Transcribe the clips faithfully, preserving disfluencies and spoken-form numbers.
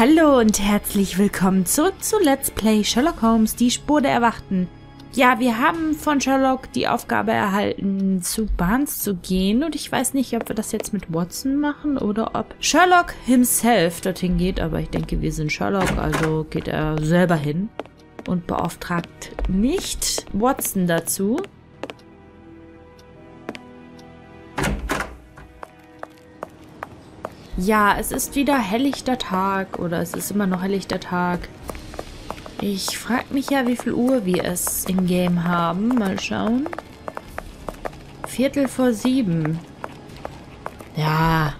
Hallo und herzlich willkommen zurück zu Let's Play Sherlock Holmes, die Spur der Erwachten. Ja, wir haben von Sherlock die Aufgabe erhalten, zu Barnes zu gehen. Und ich weiß nicht, ob wir das jetzt mit Watson machen oder ob Sherlock himself dorthin geht. Aber ich denke, wir sind Sherlock, also geht er selber hin und beauftragt nicht Watson dazu. Ja, es ist wieder helllichter Tag oder es ist immer noch helllichter Tag. Ich frage mich ja, wie viel Uhr wir es im Game haben. Mal schauen. Viertel vor sieben. Ja.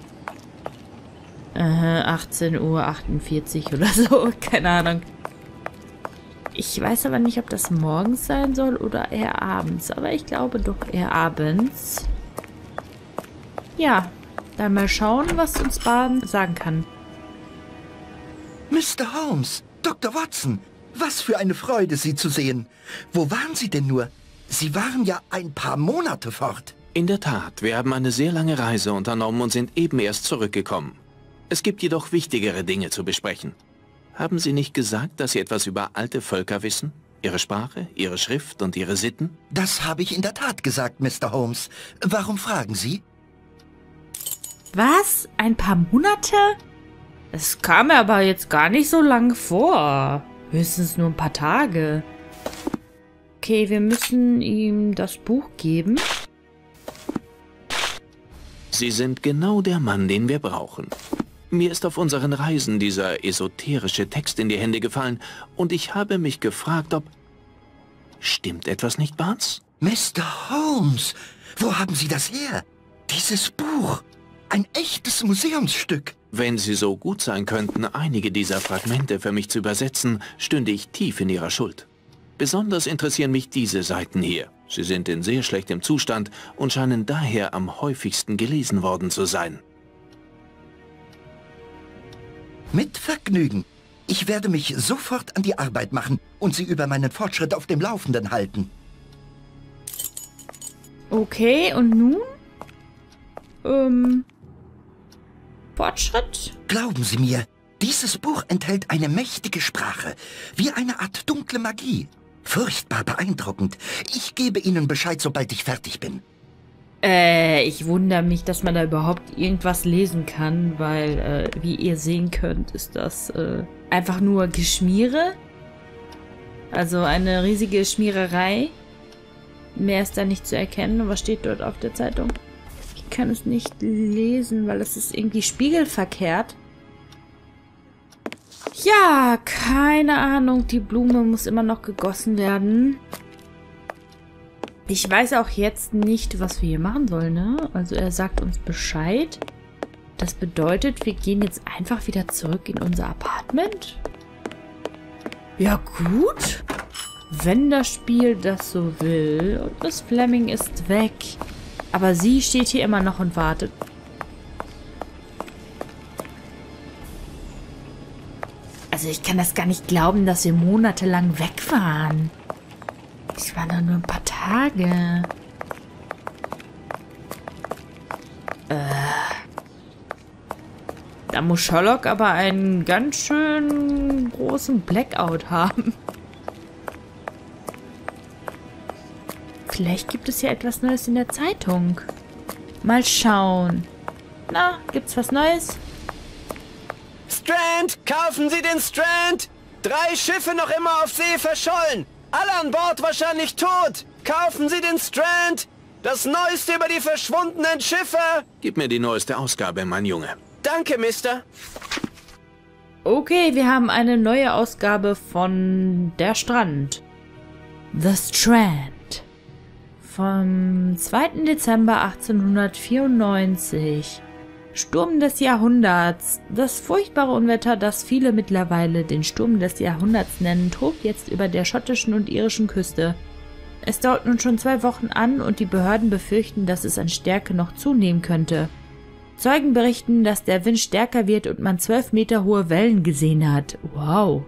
Äh, achtzehn Uhr achtundvierzig oder so. Keine Ahnung. Ich weiß aber nicht, ob das morgens sein soll oder eher abends. Aber ich glaube doch eher abends. Ja. Dann mal schauen, was uns Barnes sagen kann. Mister Holmes, Doktor Watson, was für eine Freude, Sie zu sehen. Wo waren Sie denn nur? Sie waren ja ein paar Monate fort. In der Tat, wir haben eine sehr lange Reise unternommen und sind eben erst zurückgekommen. Es gibt jedoch wichtigere Dinge zu besprechen. Haben Sie nicht gesagt, dass Sie etwas über alte Völker wissen? Ihre Sprache, Ihre Schrift und Ihre Sitten? Das habe ich in der Tat gesagt, Mister Holmes. Warum fragen Sie? Was? Ein paar Monate? Es kam mir aber jetzt gar nicht so lange vor. Höchstens nur ein paar Tage. Okay, wir müssen ihm das Buch geben. Sie sind genau der Mann, den wir brauchen. Mir ist auf unseren Reisen dieser esoterische Text in die Hände gefallen und ich habe mich gefragt, ob... Stimmt etwas nicht, Barnes? Mister Holmes, wo haben Sie das her? Dieses Buch... Ein echtes Museumsstück. Wenn Sie so gut sein könnten, einige dieser Fragmente für mich zu übersetzen, stünde ich tief in Ihrer Schuld. Besonders interessieren mich diese Seiten hier. Sie sind in sehr schlechtem Zustand und scheinen daher am häufigsten gelesen worden zu sein. Mit Vergnügen. Ich werde mich sofort an die Arbeit machen und Sie über meinen Fortschritt auf dem Laufenden halten. Okay, und nun? Ähm... Fortschritt? Glauben Sie mir, dieses Buch enthält eine mächtige Sprache, wie eine Art dunkle Magie. Furchtbar beeindruckend. Ich gebe Ihnen Bescheid, sobald ich fertig bin. Äh, ich wundere mich, dass man da überhaupt irgendwas lesen kann, weil, äh, wie ihr sehen könnt, ist das, äh, einfach nur Geschmiere. Also eine riesige Schmiererei. Mehr ist da nicht zu erkennen. Was steht dort auf der Zeitung? Ich kann es nicht lesen, weil es ist irgendwie spiegelverkehrt. Ja, keine Ahnung. Die Blume muss immer noch gegossen werden. Ich weiß auch jetzt nicht, was wir hier machen sollen, ne? Also er sagt uns Bescheid. Das bedeutet, wir gehen jetzt einfach wieder zurück in unser Apartment? Ja, gut. Wenn das Spiel das so will. Und Miss Fleming ist weg. Aber sie steht hier immer noch und wartet. Also ich kann das gar nicht glauben, dass wir monatelang weg waren. Es waren doch nur ein paar Tage. Äh. Da muss Sherlock aber einen ganz schön großen Blackout haben. Vielleicht gibt es ja etwas Neues in der Zeitung. Mal schauen. Na, gibt's was Neues? Strand! Kaufen Sie den Strand! Drei Schiffe noch immer auf See verschollen! Alle an Bord wahrscheinlich tot! Kaufen Sie den Strand! Das Neueste über die verschwundenen Schiffe! Gib mir die neueste Ausgabe, mein Junge. Danke, Mister. Okay, wir haben eine neue Ausgabe von Der Strand. The Strand. Vom zweiten Dezember achtzehnhundertvierundneunzig. Sturm des Jahrhunderts. Das furchtbare Unwetter, das viele mittlerweile den Sturm des Jahrhunderts nennen, tobt jetzt über der schottischen und irischen Küste. Es dauert nun schon zwei Wochen an und die Behörden befürchten, dass es an Stärke noch zunehmen könnte. Zeugen berichten, dass der Wind stärker wird und man zwölf Meter hohe Wellen gesehen hat. Wow.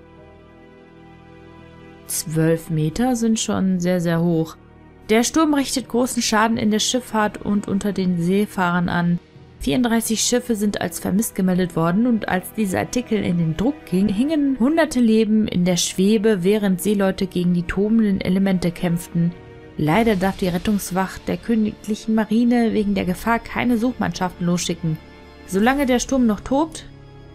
Zwölf Meter sind schon sehr, sehr hoch. Der Sturm richtet großen Schaden in der Schifffahrt und unter den Seefahrern an. vierunddreißig Schiffe sind als vermisst gemeldet worden und als dieser Artikel in den Druck ging, hingen hunderte Leben in der Schwebe, während Seeleute gegen die tobenden Elemente kämpften. Leider darf die Rettungswacht der königlichen Marine wegen der Gefahr keine Suchmannschaften losschicken. Solange der Sturm noch tobt,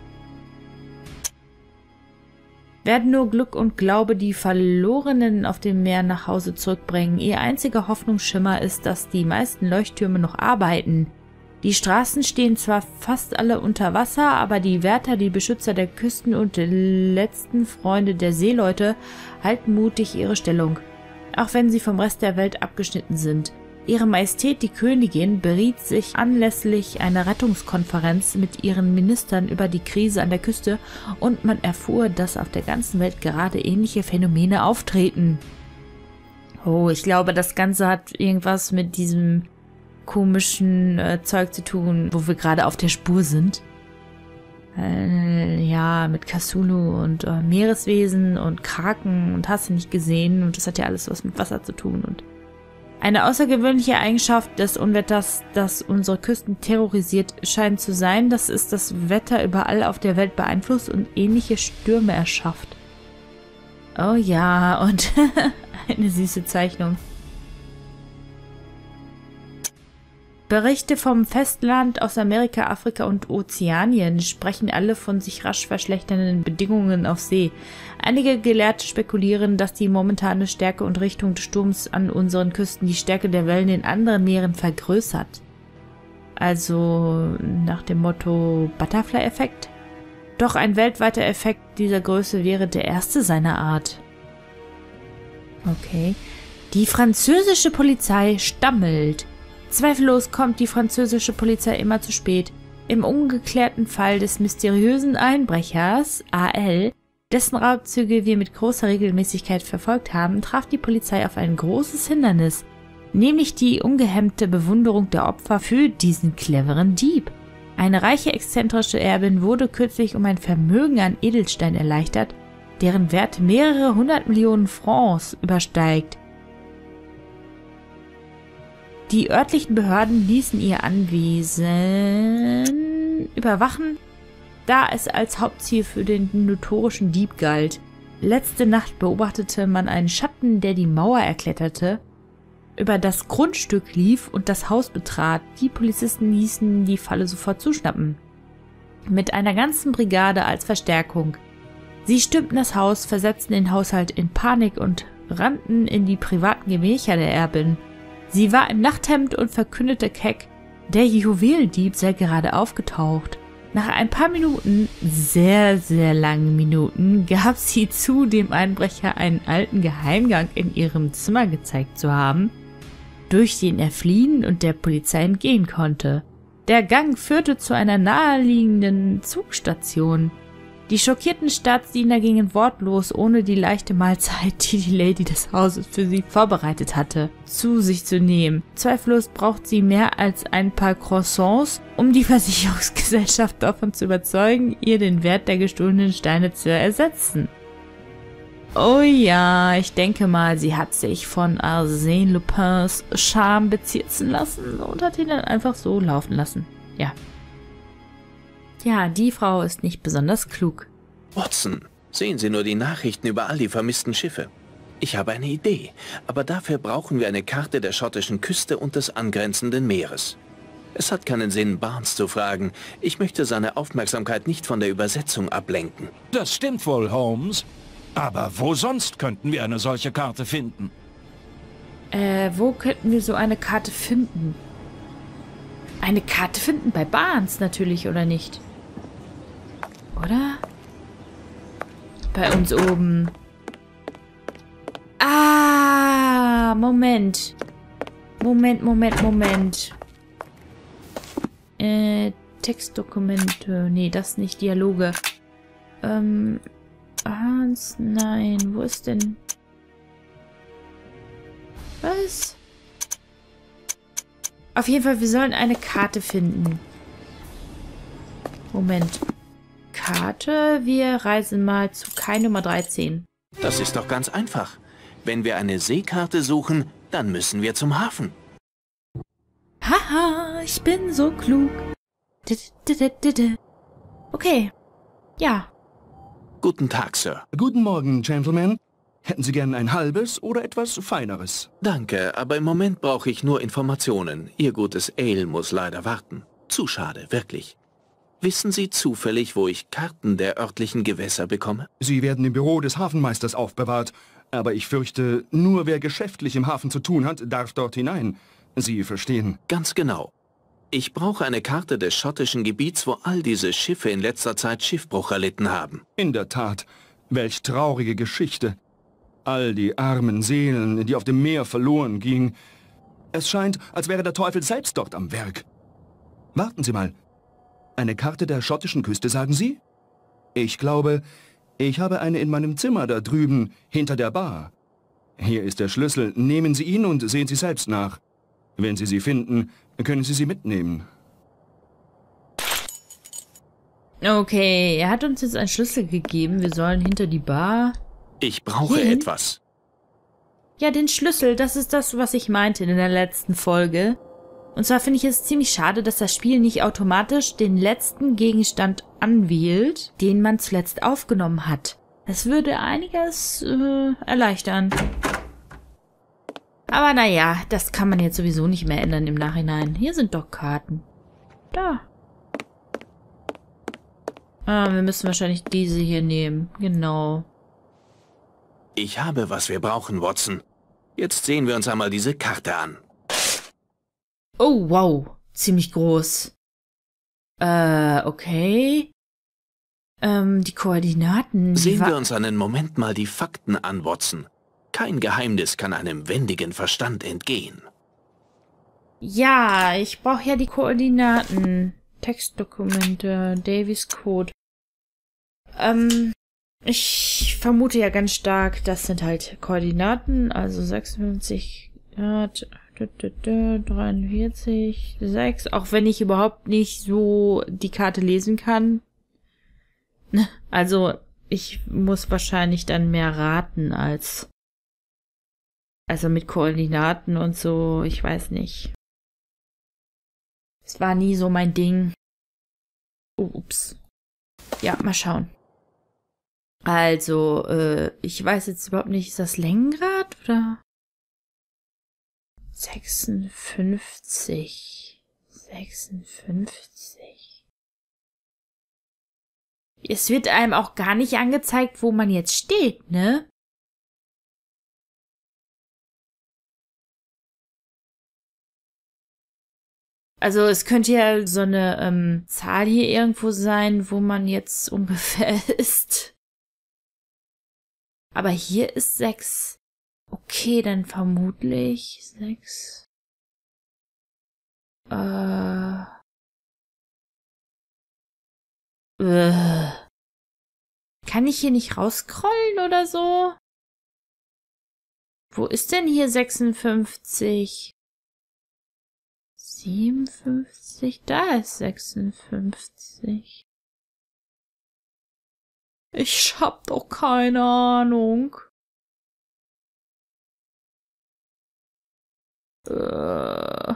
werden nur Glück und Glaube die Verlorenen auf dem Meer nach Hause zurückbringen. Ihr einziger Hoffnungsschimmer ist, dass die meisten Leuchttürme noch arbeiten. Die Straßen stehen zwar fast alle unter Wasser, aber die Wärter, die Beschützer der Küsten und die letzten Freunde der Seeleute halten mutig ihre Stellung, auch wenn sie vom Rest der Welt abgeschnitten sind. Ihre Majestät, die Königin, beriet sich anlässlich einer Rettungskonferenz mit ihren Ministern über die Krise an der Küste und man erfuhr, dass auf der ganzen Welt gerade ähnliche Phänomene auftreten. Oh, ich glaube, das Ganze hat irgendwas mit diesem komischen äh, Zeug zu tun, wo wir gerade auf der Spur sind. Äh, ja, mit Cthulhu und äh, Meereswesen und Kraken und hast du nicht gesehen und das hat ja alles was mit Wasser zu tun. Und eine außergewöhnliche Eigenschaft des Unwetters, das unsere Küsten terrorisiert, scheint zu sein, dass es das Wetter überall auf der Welt beeinflusst und ähnliche Stürme erschafft. Oh ja, und eine süße Zeichnung. Berichte vom Festland aus Amerika, Afrika und Ozeanien sprechen alle von sich rasch verschlechternden Bedingungen auf See. Einige Gelehrte spekulieren, dass die momentane Stärke und Richtung des Sturms an unseren Küsten die Stärke der Wellen in anderen Meeren vergrößert. Also nach dem Motto Butterfly-Effekt? Doch ein weltweiter Effekt dieser Größe wäre der erste seiner Art. Okay. Die französische Polizei stammelt. Zweifellos kommt die französische Polizei immer zu spät. Im ungeklärten Fall des mysteriösen Einbrechers, A L, dessen Raubzüge wir mit großer Regelmäßigkeit verfolgt haben, traf die Polizei auf ein großes Hindernis, nämlich die ungehemmte Bewunderung der Opfer für diesen cleveren Dieb. Eine reiche, exzentrische Erbin wurde kürzlich um ein Vermögen an Edelstein erleichtert, deren Wert mehrere hundert Millionen Francs übersteigt. Die örtlichen Behörden ließen ihr Anwesen überwachen, da es als Hauptziel für den notorischen Dieb galt. Letzte Nacht beobachtete man einen Schatten, der die Mauer erkletterte, über das Grundstück lief und das Haus betrat. Die Polizisten ließen die Falle sofort zuschnappen. Mit einer ganzen Brigade als Verstärkung. Sie stürmten das Haus, versetzten den Haushalt in Panik und rannten in die privaten Gemächer der Erbin. Sie war im Nachthemd und verkündete keck, der Juwelendieb sei gerade aufgetaucht. Nach ein paar Minuten, sehr, sehr langen Minuten, gab sie zu, dem Einbrecher einen alten Geheimgang in ihrem Zimmer gezeigt zu haben, durch den er fliehen und der Polizei entgehen konnte. Der Gang führte zu einer naheliegenden Zugstation. Die schockierten Staatsdiener gingen wortlos, ohne die leichte Mahlzeit, die die Lady des Hauses für sie vorbereitet hatte, zu sich zu nehmen. Zweifellos braucht sie mehr als ein paar Croissants, um die Versicherungsgesellschaft davon zu überzeugen, ihr den Wert der gestohlenen Steine zu ersetzen. Oh ja, ich denke mal, sie hat sich von Arsène Lupins Charme bezirzen lassen und hat ihn dann einfach so laufen lassen. Ja. Ja, die Frau ist nicht besonders klug. Watson, sehen Sie nur die Nachrichten über all die vermissten Schiffe. Ich habe eine Idee, aber dafür brauchen wir eine Karte der schottischen Küste und des angrenzenden Meeres. Es hat keinen Sinn, Barnes zu fragen. Ich möchte seine Aufmerksamkeit nicht von der Übersetzung ablenken. Das stimmt wohl, Holmes. Aber wo sonst könnten wir eine solche Karte finden? Äh, wo könnten wir so eine Karte finden? Eine Karte finden bei Barnes natürlich, oder nicht? Oder? Bei uns oben. Ah, Moment. Moment, Moment, Moment. Äh, Textdokumente. Nee, das nicht. Dialoge. Ähm, Hans, nein. Wo ist denn... Was? Auf jeden Fall, wir sollen eine Karte finden. Moment. Karte. Wir reisen mal zu Kai Nummer dreizehn. Das ist doch ganz einfach. Wenn wir eine Seekarte suchen, dann müssen wir zum Hafen. Haha, ich bin so klug. Okay. Ja. Guten Tag, Sir. Guten Morgen, Gentlemen. Hätten Sie gern ein halbes oder etwas Feineres? Danke, aber im Moment brauche ich nur Informationen. Ihr gutes Ale muss leider warten. Zu schade, wirklich. Wissen Sie zufällig, wo ich Karten der örtlichen Gewässer bekomme? Sie werden im Büro des Hafenmeisters aufbewahrt. Aber ich fürchte, nur wer geschäftlich im Hafen zu tun hat, darf dort hinein. Sie verstehen. Ganz genau. Ich brauche eine Karte des schottischen Gebiets, wo all diese Schiffe in letzter Zeit Schiffbruch erlitten haben. In der Tat. Welch traurige Geschichte. All die armen Seelen, die auf dem Meer verloren gingen. Es scheint, als wäre der Teufel selbst dort am Werk. Warten Sie mal. Eine Karte der schottischen Küste, sagen Sie? Ich glaube, ich habe eine in meinem Zimmer da drüben, hinter der Bar. Hier ist der Schlüssel. Nehmen Sie ihn und sehen Sie selbst nach. Wenn Sie sie finden, können Sie sie mitnehmen. Okay, er hat uns jetzt einen Schlüssel gegeben. Wir sollen hinter die Bar. Ich brauche Hin? etwas. Ja, den Schlüssel, das ist das, was ich meinte in der letzten Folge. Und zwar finde ich es ziemlich schade, dass das Spiel nicht automatisch den letzten Gegenstand anwählt, den man zuletzt aufgenommen hat. Das würde einiges äh, erleichtern. Aber naja, das kann man jetzt sowieso nicht mehr ändern im Nachhinein. Hier sind doch Karten. Da. Ah, wir müssen wahrscheinlich diese hier nehmen. Genau. Ich habe, was wir brauchen, Watson. Jetzt sehen wir uns einmal diese Karte an. Oh, wow. Ziemlich groß. Äh, okay. Ähm, die Koordinaten... die Sehen wa- wir uns einen Moment mal die Fakten an, Watson. Kein Geheimnis kann einem wendigen Verstand entgehen. Ja, ich brauche ja die Koordinaten. Textdokumente, Davies Code. Ähm, ich vermute ja ganz stark, das sind halt Koordinaten, also sechsundfünfzig Grad, dreiundvierzig, sechs, auch wenn ich überhaupt nicht so die Karte lesen kann. Also, ich muss wahrscheinlich dann mehr raten als... Also mit Koordinaten und so, ich weiß nicht. Es war nie so mein Ding. Oh, ups. Ja, mal schauen. Also, äh, ich weiß jetzt überhaupt nicht, ist das Längengrad oder? sechsundfünfzig. sechsundfünfzig. Es wird einem auch gar nicht angezeigt, wo man jetzt steht, ne? Also es könnte ja so eine ähm, Zahl hier irgendwo sein, wo man jetzt ungefähr ist. Aber hier ist sechs. Okay, dann vermutlich sechs. Äh. Äh. Kann ich hier nicht rausscrollen oder so? Wo ist denn hier sechsundfünfzig? siebenundfünfzig, da ist sechsundfünfzig. Ich hab doch keine Ahnung. Äh.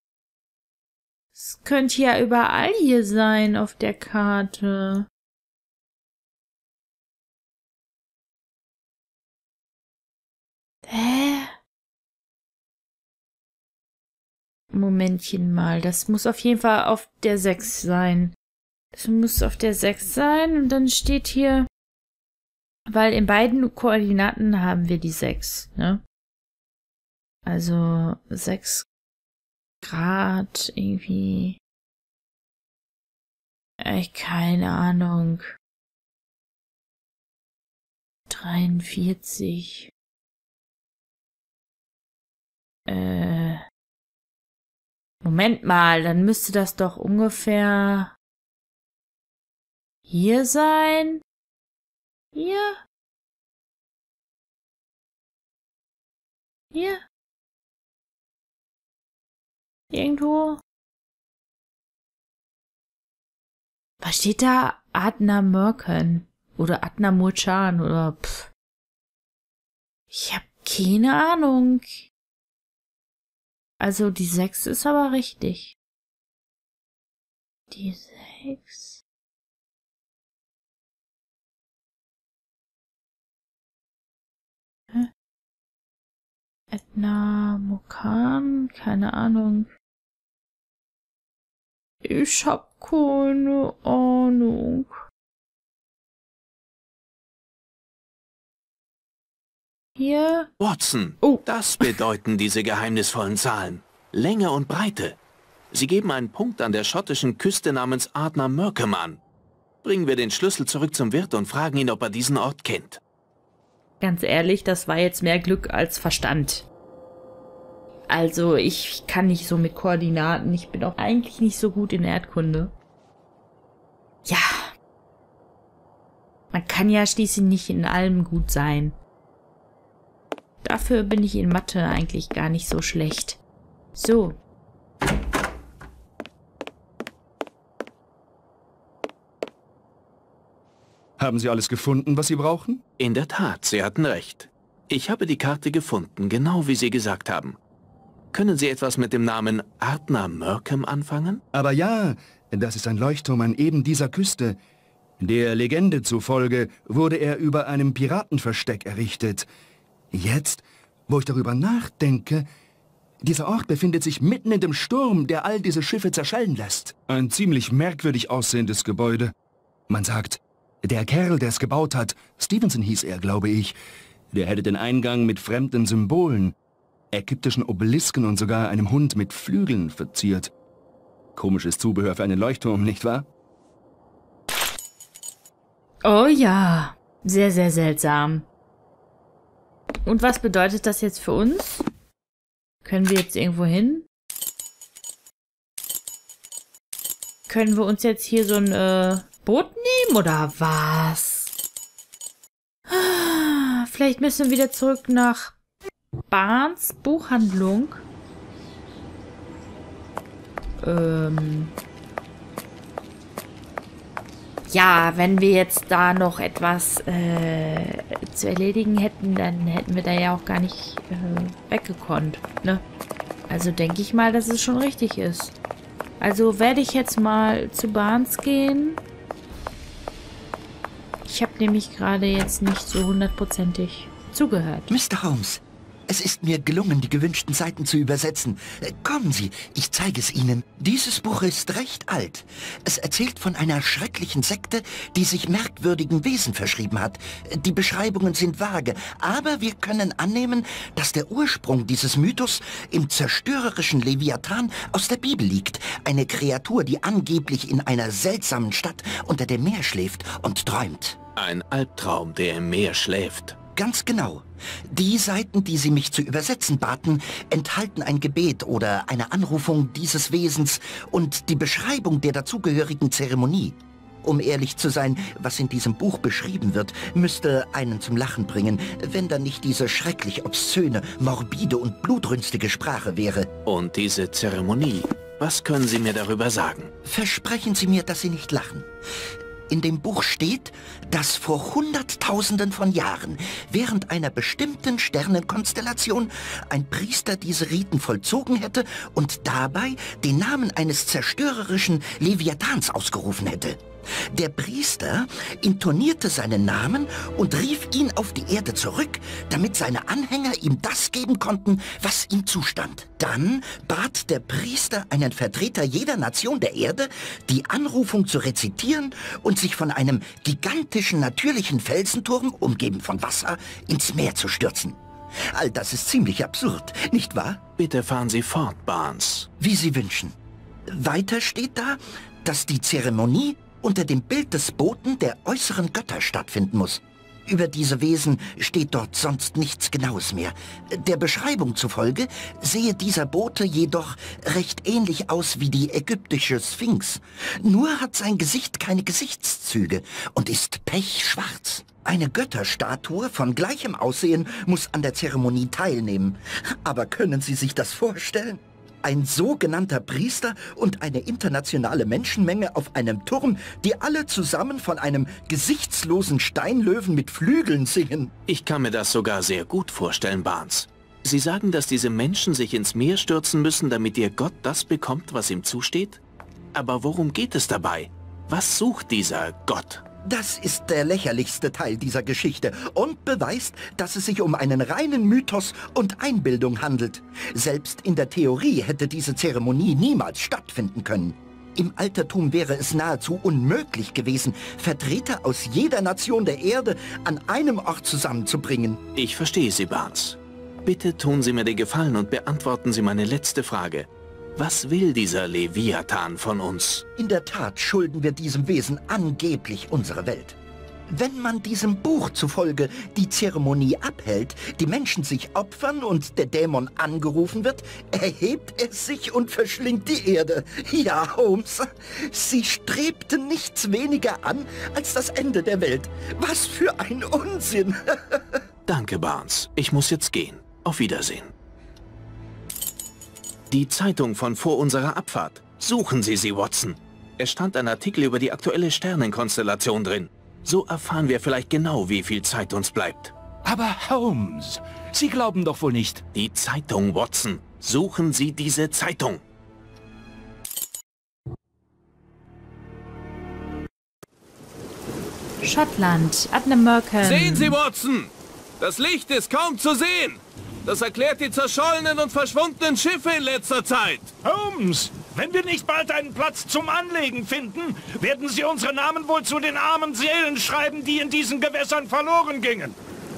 Es könnte ja überall hier sein auf der Karte. Hä? Momentchen mal, das muss auf jeden Fall auf der sechs sein. Das muss auf der sechs sein und dann steht hier, weil in beiden Koordinaten haben wir die sechs, ne? Also sechs Grad irgendwie. Äh, keine Ahnung. dreiundvierzig. Äh. Moment mal, dann müsste das doch ungefähr hier sein. Hier. Hier. Irgendwo. Was steht da? Adna Mörken. Oder Adna Murchan oder pff. Ich hab keine Ahnung. Also die sechs ist aber richtig. Diese Hex. Hä? Edna Mokan? Keine Ahnung. Ich hab keine Ahnung. Hier. Watson, Oh. das bedeuten diese geheimnisvollen Zahlen. Länge und Breite. Sie geben einen Punkt an der schottischen Küste namens Ardnamurchan Morecambe an. Bringen wir den Schlüssel zurück zum Wirt und fragen ihn, ob er diesen Ort kennt. Ganz ehrlich, das war jetzt mehr Glück als Verstand. Also, ich kann nicht so mit Koordinaten. Ich bin auch eigentlich nicht so gut in Erdkunde. Ja. Man kann ja schließlich nicht in allem gut sein. Dafür bin ich in Mathe eigentlich gar nicht so schlecht. So. Haben Sie alles gefunden, was Sie brauchen? In der Tat, Sie hatten recht. Ich habe die Karte gefunden, genau wie Sie gesagt haben. Können Sie etwas mit dem Namen Ardnamurchan Morecambe anfangen? Aber ja, das ist ein Leuchtturm an eben dieser Küste. Der Legende zufolge wurde er über einem Piratenversteck errichtet. Jetzt, wo ich darüber nachdenke, dieser Ort befindet sich mitten in dem Sturm, der all diese Schiffe zerschellen lässt. Ein ziemlich merkwürdig aussehendes Gebäude. Man sagt, der Kerl, der es gebaut hat, Stevenson hieß er, glaube ich, der hätte den Eingang mit fremden Symbolen, ägyptischen Obelisken und sogar einem Hund mit Flügeln verziert. Komisches Zubehör für einen Leuchtturm, nicht wahr? Oh ja. Sehr, sehr seltsam. Und was bedeutet das jetzt für uns? Können wir jetzt irgendwo hin? Können wir uns jetzt hier so ein äh, Boot nehmen oder was? Ah, vielleicht müssen wir wieder zurück nach Barnes Buchhandlung. Ähm... Ja, wenn wir jetzt da noch etwas äh, zu erledigen hätten, dann hätten wir da ja auch gar nicht äh, weggekonnt, ne? Also denke ich mal, dass es schon richtig ist. Also werde ich jetzt mal zu Barnes gehen. Ich habe nämlich gerade jetzt nicht so hundertprozentig zugehört. Mister Holmes, es ist mir gelungen, die gewünschten Seiten zu übersetzen. Äh, Kommen Sie, ich zeige es Ihnen. Dieses Buch ist recht alt. Es erzählt von einer schrecklichen Sekte, die sich merkwürdigen Wesen verschrieben hat. Die Beschreibungen sind vage, aber wir können annehmen, dass der Ursprung dieses Mythos im zerstörerischen Leviathan aus der Bibel liegt. Eine Kreatur, die angeblich in einer seltsamen Stadt unter dem Meer schläft und träumt. Ein Albtraum, der im Meer schläft. Ganz genau. Die Seiten, die Sie mich zu übersetzen baten, enthalten ein Gebet oder eine Anrufung dieses Wesens und die Beschreibung der dazugehörigen Zeremonie. Um ehrlich zu sein, was in diesem Buch beschrieben wird, müsste einen zum Lachen bringen, wenn da nicht diese schrecklich obszöne, morbide und blutrünstige Sprache wäre. Und diese Zeremonie, was können Sie mir darüber sagen? Versprechen Sie mir, dass Sie nicht lachen. In dem Buch steht, dass vor Hunderttausenden von Jahren während einer bestimmten Sternenkonstellation ein Priester diese Riten vollzogen hätte und dabei den Namen eines zerstörerischen Leviathans ausgerufen hätte. Der Priester intonierte seinen Namen und rief ihn auf die Erde zurück, damit seine Anhänger ihm das geben konnten, was ihm zustand. Dann bat der Priester einen Vertreter jeder Nation der Erde, die Anrufung zu rezitieren und sich von einem gigantischen natürlichen Felsenturm, umgeben von Wasser, ins Meer zu stürzen. All das ist ziemlich absurd, nicht wahr? Bitte fahren Sie fort, Barnes. Wie Sie wünschen. Weiter steht da, dass die Zeremonie unter dem Bild des Boten der äußeren Götter stattfinden muss. Über diese Wesen steht dort sonst nichts Genaues mehr. Der Beschreibung zufolge sehe dieser Bote jedoch recht ähnlich aus wie die ägyptische Sphinx. Nur hat sein Gesicht keine Gesichtszüge und ist pechschwarz. Eine Götterstatue von gleichem Aussehen muss an der Zeremonie teilnehmen. Aber können Sie sich das vorstellen? Ein sogenannter Priester und eine internationale Menschenmenge auf einem Turm, die alle zusammen von einem gesichtslosen Steinlöwen mit Flügeln singen. Ich kann mir das sogar sehr gut vorstellen, Barnes. Sie sagen, dass diese Menschen sich ins Meer stürzen müssen, damit ihr Gott das bekommt, was ihm zusteht? Aber worum geht es dabei? Was sucht dieser Gott? Das ist der lächerlichste Teil dieser Geschichte und beweist, dass es sich um einen reinen Mythos und Einbildung handelt. Selbst in der Theorie hätte diese Zeremonie niemals stattfinden können. Im Altertum wäre es nahezu unmöglich gewesen, Vertreter aus jeder Nation der Erde an einem Ort zusammenzubringen. Ich verstehe Sie, Barnes. Bitte tun Sie mir den Gefallen und beantworten Sie meine letzte Frage. Was will dieser Leviathan von uns? In der Tat schulden wir diesem Wesen angeblich unsere Welt. Wenn man diesem Buch zufolge die Zeremonie abhält, die Menschen sich opfern und der Dämon angerufen wird, erhebt er sich und verschlingt die Erde. Ja, Holmes, sie strebten nichts weniger an als das Ende der Welt. Was für ein Unsinn! Danke, Barnes. Ich muss jetzt gehen. Auf Wiedersehen. Die Zeitung von vor unserer Abfahrt. Suchen Sie sie, Watson. Es stand ein Artikel über die aktuelle Sternenkonstellation drin. So erfahren wir vielleicht genau, wie viel Zeit uns bleibt. Aber Holmes, Sie glauben doch wohl nicht. Die Zeitung, Watson. Suchen Sie diese Zeitung. Schottland, Adnamurken. Sehen Sie, Watson! Das Licht ist kaum zu sehen! Das erklärt die zerschollenen und verschwundenen Schiffe in letzter Zeit. Holmes, wenn wir nicht bald einen Platz zum Anlegen finden, werden Sie unsere Namen wohl zu den armen Seelen schreiben, die in diesen Gewässern verloren gingen.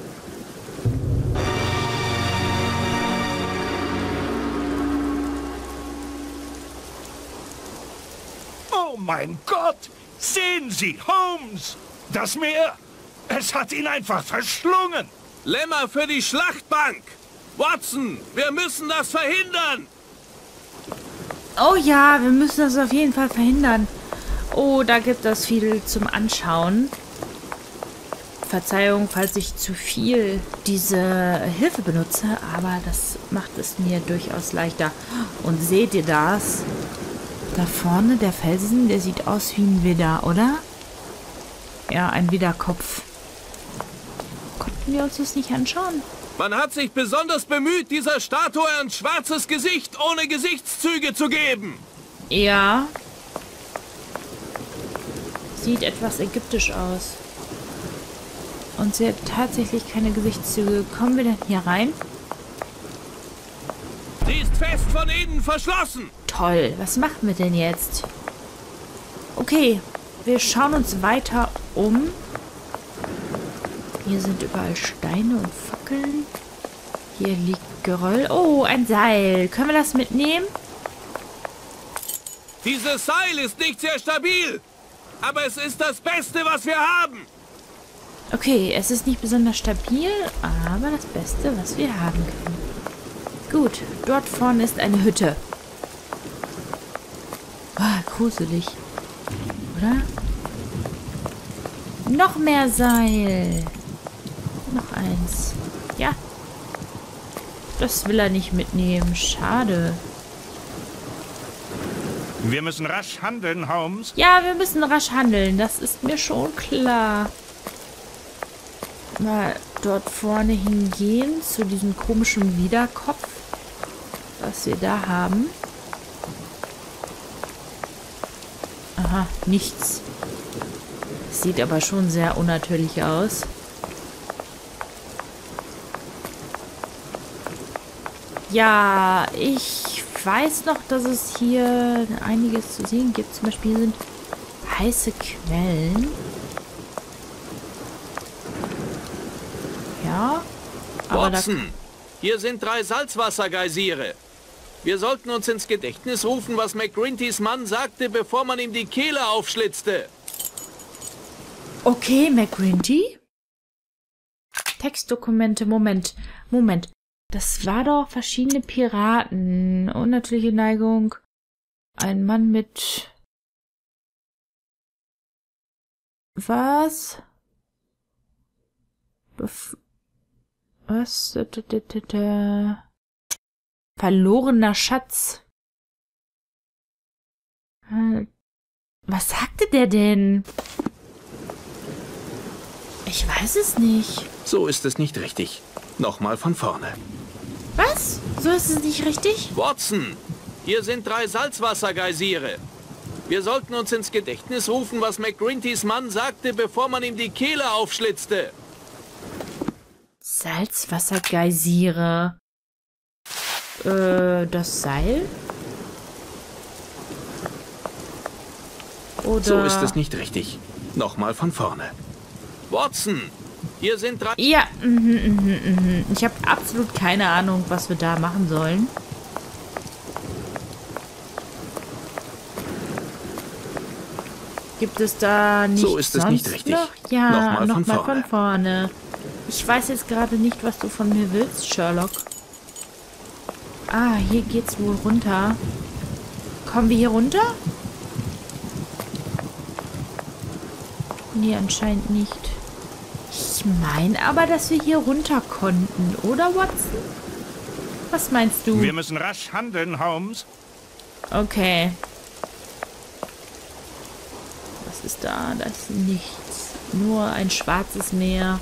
Oh mein Gott! Sehen Sie, Holmes! Das Meer, es hat ihn einfach verschlungen! Lämmer für die Schlachtbank! Watson, wir müssen das verhindern! Oh ja, wir müssen das auf jeden Fall verhindern. Oh, da gibt es viel zum Anschauen. Verzeihung, falls ich zu viel diese Hilfe benutze, aber das macht es mir durchaus leichter. Und seht ihr das? Da vorne der Felsen, der sieht aus wie ein Widder, oder? Ja, ein Widderkopf. Konnten wir uns das nicht anschauen? Man hat sich besonders bemüht, dieser Statue ein schwarzes Gesicht ohne Gesichtszüge zu geben. Ja. Sieht etwas ägyptisch aus. Und sie hat tatsächlich keine Gesichtszüge. Kommen wir denn hier rein? Sie ist fest von innen verschlossen. Toll. Was machen wir denn jetzt? Okay. Wir schauen uns weiter um. Hier sind überall Steine und Fackeln. Hier liegt Geröll. Oh, ein Seil. Können wir das mitnehmen? Dieses Seil ist nicht sehr stabil. Aber es ist das Beste, was wir haben. Okay, es ist nicht besonders stabil, aber das Beste, was wir haben können. Gut, dort vorne ist eine Hütte. Ah, gruselig. Oder? Noch mehr Seil. Noch eins. Ja. Das will er nicht mitnehmen. Schade. Wir müssen rasch handeln, Holmes. Ja, wir müssen rasch handeln. Das ist mir schon klar. Mal dort vorne hingehen zu diesem komischen Widerkopf, was wir da haben. Aha, nichts. Sieht aber schon sehr unnatürlich aus. Ja, ich weiß noch, dass es hier einiges zu sehen gibt. Zum Beispiel sind heiße Quellen. Ja, aber Watson, hier sind drei Salzwassergeysire. Wir sollten uns ins Gedächtnis rufen, was McGrintys Mann sagte, bevor man ihm die Kehle aufschlitzte. Okay, McGrinty. Textdokumente, Moment, Moment. Das war doch verschiedene Piraten. Unnatürliche Neigung. Ein Mann mit... Was? Bef Was? Verlorener Schatz. Was sagte der denn? Ich weiß es nicht. So ist es nicht richtig. Nochmal von vorne. Was? So ist es nicht richtig? Watson, hier sind drei Salzwassergeysire. Wir sollten uns ins Gedächtnis rufen, was McGrintys Mann sagte, bevor man ihm die Kehle aufschlitzte. Salzwassergeysire. Äh, das Seil? Oder... So ist es nicht richtig. Nochmal von vorne. Watson, hier sind drei... Ja, mhm, mhm, mhm. Ich habe absolut keine Ahnung, was wir da machen sollen. Gibt es da nicht So ist es nicht richtig. Noch? Ja, nochmal von, noch von vorne. Ich weiß jetzt gerade nicht, was du von mir willst, Sherlock. Ah, hier geht's wohl runter. Kommen wir hier runter? Nee, anscheinend nicht. Ich meine aber, dass wir hier runter konnten, oder, Watson? Was meinst du? Wir müssen rasch handeln, Holmes. Okay. Was ist da? Da ist nichts. Nur ein schwarzes Meer.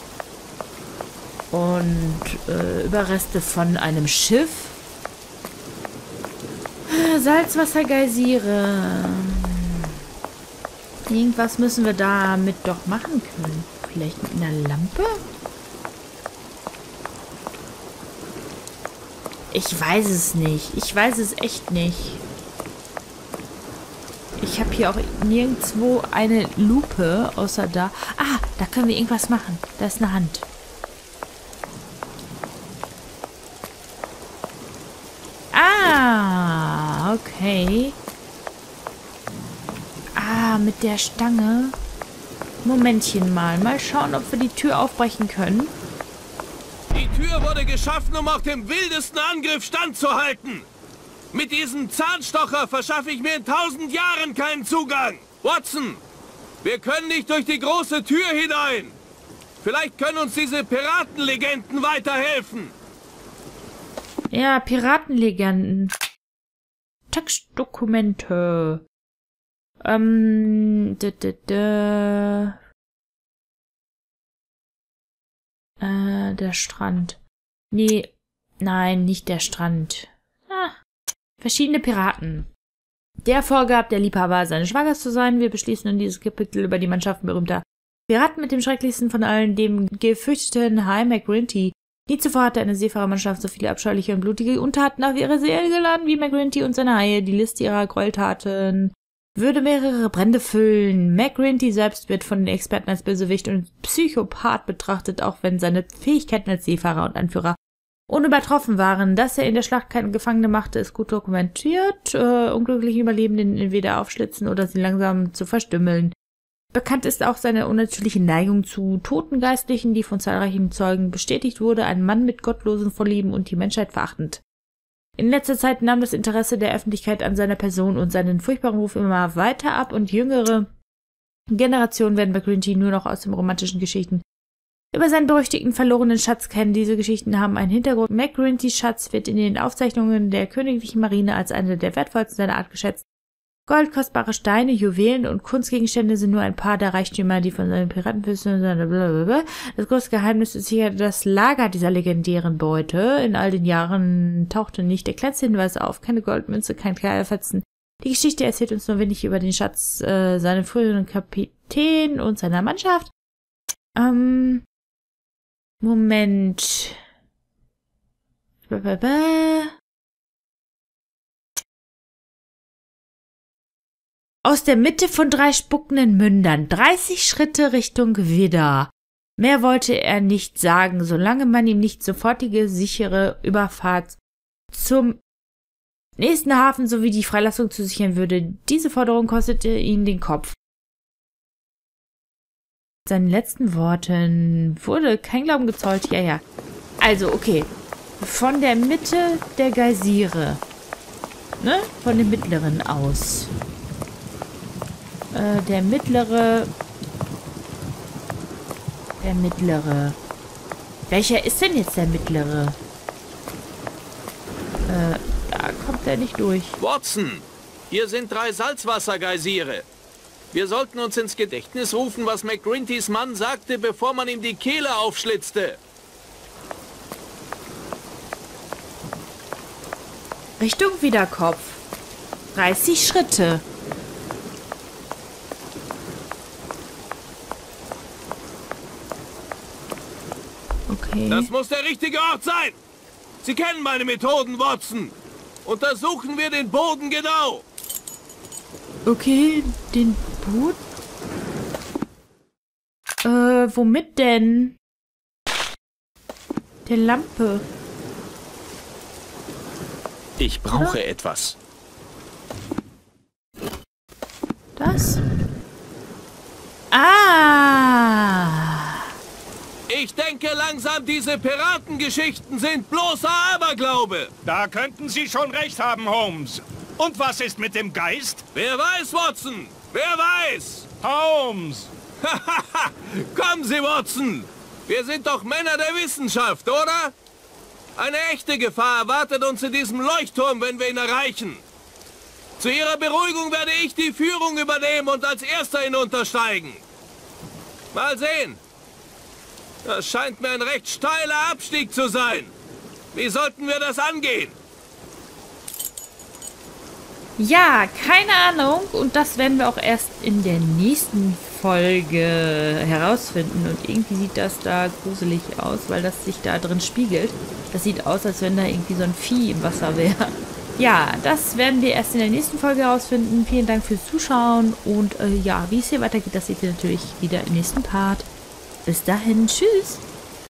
Und äh, Überreste von einem Schiff. Salzwassergeysire. Irgendwas müssen wir damit doch machen können. Vielleicht mit einer Lampe? Ich weiß es nicht. Ich weiß es echt nicht. Ich habe hier auch nirgendwo eine Lupe, außer da. Ah, da können wir irgendwas machen. Da ist eine Hand. Ah, okay. Ah, mit der Stange. Momentchen mal. Mal schauen, ob wir die Tür aufbrechen können. Die Tür wurde geschaffen, um auch dem wildesten Angriff standzuhalten. Mit diesem Zahnstocher verschaffe ich mir in tausend Jahren keinen Zugang. Watson, wir können nicht durch die große Tür hinein. Vielleicht können uns diese Piratenlegenden weiterhelfen. Ja, Piratenlegenden. Textdokumente. Ähm, d -d -d äh, der Strand. Nee, nein, nicht der Strand. Ah, verschiedene Piraten. Der vorgab, der Liebhaber seines Schwagers zu sein. Wir beschließen in dieses Kapitel über die Mannschaften berühmter Piraten mit dem schrecklichsten von allen, dem gefürchteten High McGrinty. Nie zuvor hatte eine Seefahrermannschaft so viele abscheuliche und blutige Untaten auf ihre Seele geladen wie McGrinty und seine Haie. Die Liste ihrer Gräueltaten würde mehrere Brände füllen. McGrinty selbst wird von den Experten als Bösewicht und Psychopath betrachtet, auch wenn seine Fähigkeiten als Seefahrer und Anführer unübertroffen waren. Dass er in der Schlacht keine Gefangene machte, ist gut dokumentiert. Äh, unglückliche Überlebenden entweder aufschlitzen oder sie langsam zu verstümmeln. Bekannt ist auch seine unnatürliche Neigung zu toten Geistlichen, die von zahlreichen Zeugen bestätigt wurde, ein Mann mit gottlosen Vorlieben und die Menschheit verachtend. In letzter Zeit nahm das Interesse der Öffentlichkeit an seiner Person und seinen furchtbaren Ruf immer weiter ab und jüngere Generationen werden McGrinty nur noch aus den romantischen Geschichten über seinen berüchtigten verlorenen Schatz kennen. Diese Geschichten haben einen Hintergrund. McGrintys Schatz wird in den Aufzeichnungen der königlichen Marine als eine der wertvollsten seiner Art geschätzt. Gold, kostbare Steine, Juwelen und Kunstgegenstände sind nur ein paar der Reichtümer, die von seinen Piratenfürsten blablabla. Das größte Geheimnis ist sicher das Lager dieser legendären Beute. In all den Jahren tauchte nicht der kleinste Hinweis auf. Keine Goldmünze, kein Kleiderfetzen. Die Geschichte erzählt uns nur wenig über den Schatz äh, seiner früheren Kapitän und seiner Mannschaft. Ähm, Moment. Blablabla. Aus der Mitte von drei spuckenden Mündern, dreißig Schritte Richtung Widder. Mehr wollte er nicht sagen, solange man ihm nicht sofortige, sichere Überfahrt zum nächsten Hafen sowie die Freilassung zusichern würde. Diese Forderung kostete ihm den Kopf. Seinen letzten Worten wurde kein Glauben gezollt. Ja, ja. Also, okay. Von der Mitte der Geysire. Ne? Von dem mittleren aus. Äh, der mittlere... Der mittlere... Welcher ist denn jetzt der mittlere? Äh, da kommt er nicht durch. Watson, hier sind drei Salzwassergeysire. Wir sollten uns ins Gedächtnis rufen, was McGrintys Mann sagte, bevor man ihm die Kehle aufschlitzte. Richtung Wiederkopf. dreißig Schritte. Okay. Das muss der richtige Ort sein. Sie kennen meine Methoden, Watson. Untersuchen wir den Boden genau. Okay, den Boot? Äh, womit denn? Der Lampe. Ich brauche ja. etwas. Das? Ah! Ich denke langsam, diese Piratengeschichten sind bloßer Aberglaube. Da könnten Sie schon recht haben, Holmes. Und was ist mit dem Geist? Wer weiß, Watson? Wer weiß? Holmes! Kommen Sie, Watson! Wir sind doch Männer der Wissenschaft, oder? Eine echte Gefahr erwartet uns in diesem Leuchtturm, wenn wir ihn erreichen. Zu Ihrer Beruhigung werde ich die Führung übernehmen und als Erster hinuntersteigen. Mal sehen. Das scheint mir ein recht steiler Abstieg zu sein. Wie sollten wir das angehen? Ja, keine Ahnung. Und das werden wir auch erst in der nächsten Folge herausfinden. Und irgendwie sieht das da gruselig aus, weil das sich da drin spiegelt. Das sieht aus, als wenn da irgendwie so ein Vieh im Wasser wäre. Ja, das werden wir erst in der nächsten Folge herausfinden. Vielen Dank fürs Zuschauen. Und äh, ja, wie es hier weitergeht, das seht ihr natürlich wieder im nächsten Part. Bis dahin, tschüss.